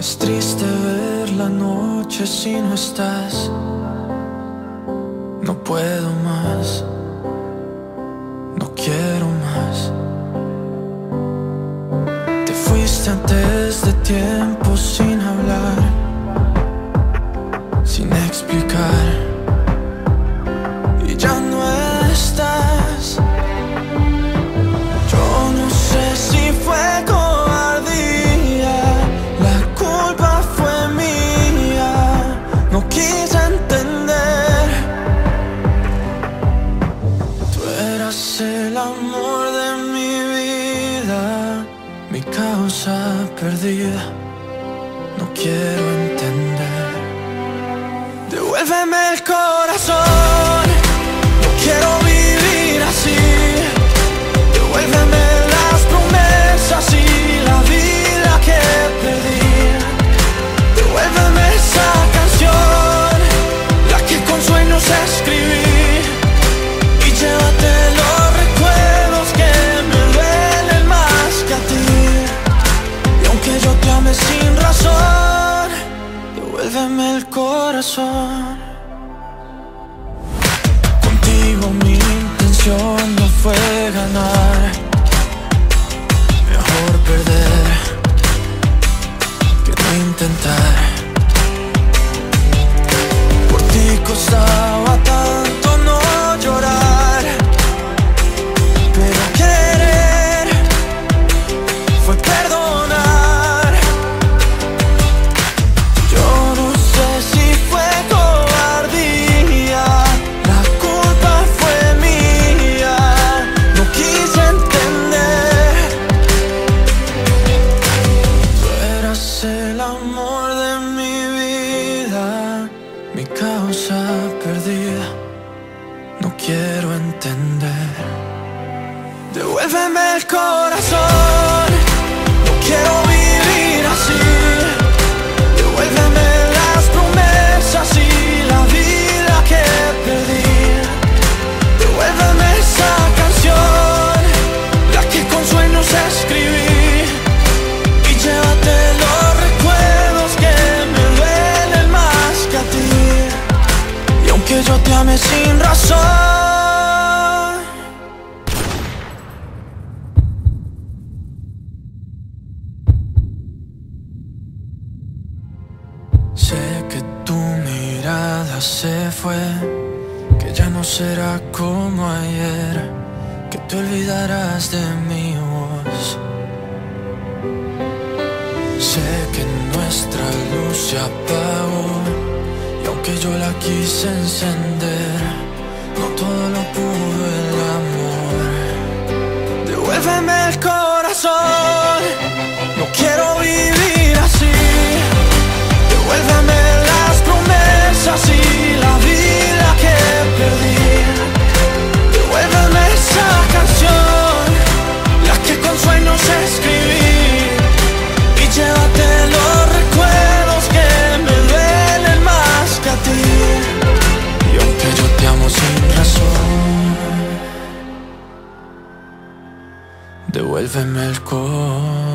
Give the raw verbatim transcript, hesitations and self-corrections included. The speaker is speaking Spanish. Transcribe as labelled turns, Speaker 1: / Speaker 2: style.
Speaker 1: Es triste ver la noche si no estás. No puedo más, no quiero más. Te fuiste antes de tiempo sin hablar, sin explicar, y ya no estás. Yo no sé si fue cobardía, la culpa fue mía, no quise entender. Tú eras el amor de mi vida, mi causa perdida, no quiero entender. Devuélveme el corazón, no quiero vivir así. Devuélveme las promesas y la vida que perdí. Devuélveme esa canción, la que con sueños escribí. Y llévate los recuerdos que me duelen más que a ti. Y aunque yo te ame sin razón, devuélveme el corazón. Contigo mi intención no fue ganar, mejor perder que no intentar. Por ti costaba tanto no llorar, pero querer fue perdonar. Yo no sé si fue cobardía, la culpa fue mía, no quise entender. Tú eras el amor de mi vida, mi causa perdida, no quiero entender. Devuélveme el corazón, no quiero vivir así. Devuélveme las promesas y la vida que perdí. Devuélveme esa canción, la que con sueños escribí. Y llévate los recuerdos que me duelen más que a ti. Y aunque yo te ame sin razón, sé que tu mirada se fue, que ya no será como ayer, que te olvidarás de mi voz. Sé que nuestra luz se apagó, y aunque yo la quise encender, no todo lo pudo el amor. Devuélveme el corazón, no quiero vivir así. Devuélveme las promesas y la vida que perdí. Devuélveme esa canción, la que con sueños escribí. Y llévate los recuerdos que me duelen más que a ti. Y aunque yo te amo sin razón, devuélveme el corazón.